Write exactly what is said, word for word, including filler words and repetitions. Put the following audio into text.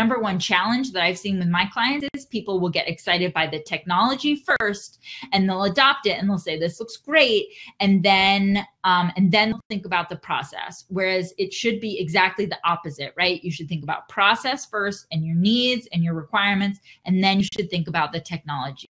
number one challenge that I've seen with my clients is people will get excited by the technology first, and they'll adopt it and they'll say, this looks great. And then, um, and then they'll think about the process. Whereas it should be exactly the opposite, right? You should think about process first and your needs and your requirements, and then you should think about the technology.